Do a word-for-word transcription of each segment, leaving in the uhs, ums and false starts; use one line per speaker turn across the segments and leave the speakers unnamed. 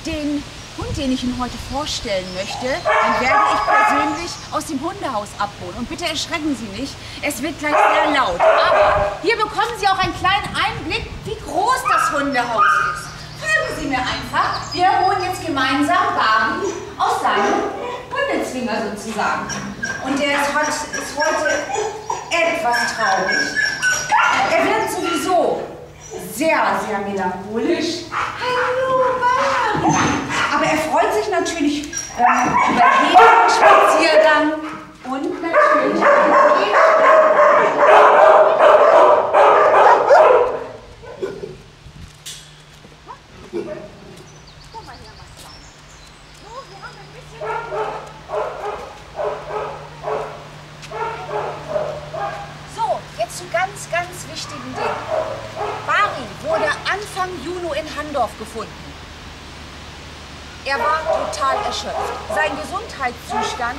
Den Hund, den ich Ihnen heute vorstellen möchte, den werde ich persönlich aus dem Hundehaus abholen. Und bitte erschrecken Sie nicht, es wird gleich sehr laut. Aber hier bekommen Sie auch einen kleinen Einblick, wie groß das Hundehaus ist. Folgen Sie mir einfach. Wir holen jetzt gemeinsam Barbie aus seinem Hundezwinger sozusagen. Und der ist heute, ist heute etwas traurig. Er wird sowieso sehr, sehr melancholisch. Hallo, Barbie! Aber er freut sich natürlich ähm, über jeden Spaziergang und natürlich über jeden So, jetzt zu ganz, ganz wichtigen Dingen. Bari wurde Anfang Juni in Handorf gefunden. Er war total erschöpft. Sein Gesundheitszustand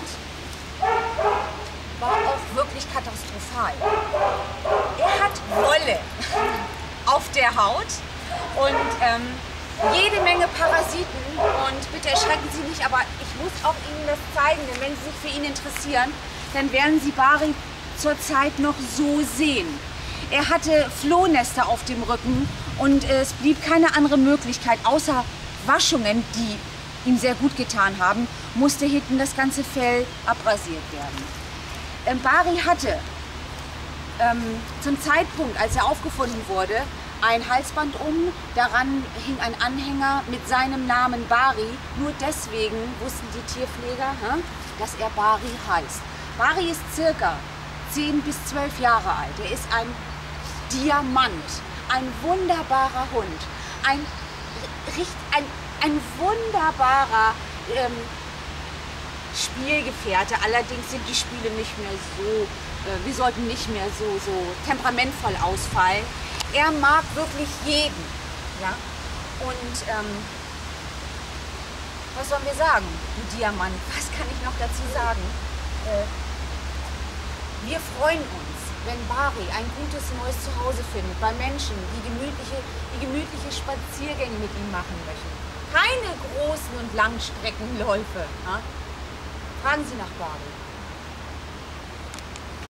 war auch wirklich katastrophal. Er hat Wolle auf der Haut und ähm, jede Menge Parasiten. Und bitte erschrecken Sie nicht, aber ich muss auch Ihnen das zeigen, denn wenn Sie sich für ihn interessieren, dann werden Sie Bari zurzeit noch so sehen. Er hatte Flohnester auf dem Rücken und es blieb keine andere Möglichkeit, außer Waschungen, die ihm sehr gut getan haben, musste hinten das ganze Fell abrasiert werden. Ähm, Bari hatte ähm, zum Zeitpunkt, als er aufgefunden wurde, ein Halsband um, daran hing ein Anhänger mit seinem Namen Bari. Nur deswegen wussten die Tierpfleger, hä, dass er Bari heißt. Bari ist circa zehn bis zwölf Jahre alt. Er ist ein Diamant, ein wunderbarer Hund, ein, ein, ein wunderbarer ähm, Spielgefährte. Allerdings sind die Spiele nicht mehr so, äh, wir sollten nicht mehr so, so temperamentvoll ausfallen. Er mag wirklich jeden. Ja? Und ähm, was sollen wir sagen, du Diamant? Was kann ich noch dazu sagen? Äh, wir freuen uns, wenn Bari ein gutes neues Zuhause findet, bei Menschen, die gemütliche, die gemütliche Spaziergänge mit ihm machen möchten. Keine großen und langen Streckenläufe. Ja? Fragen Sie nach Bari.